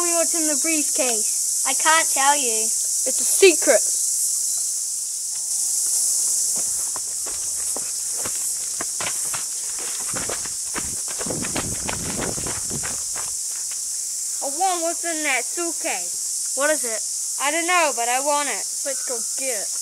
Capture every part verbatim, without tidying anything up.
tell me what's in the briefcase. I can't tell you. It's a secret. I want what's in that suitcase. What is it? I don't know, but I want it. Let's go get it.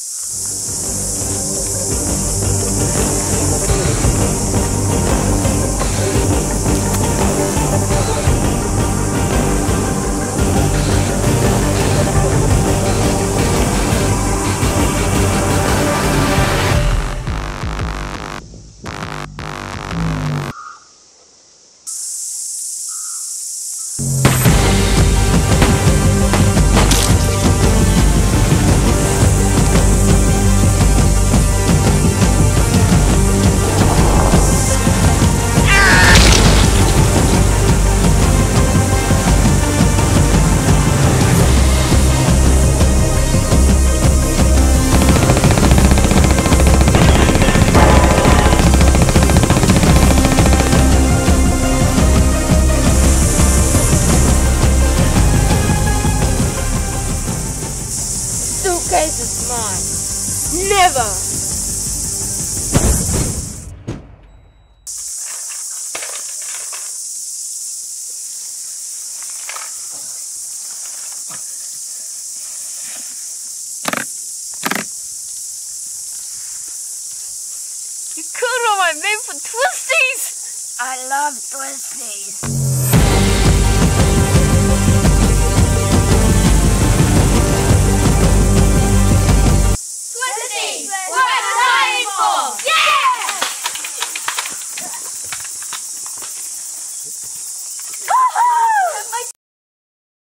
Suitcase is mine. Never! You killed all my men for twisties! I love twisties. My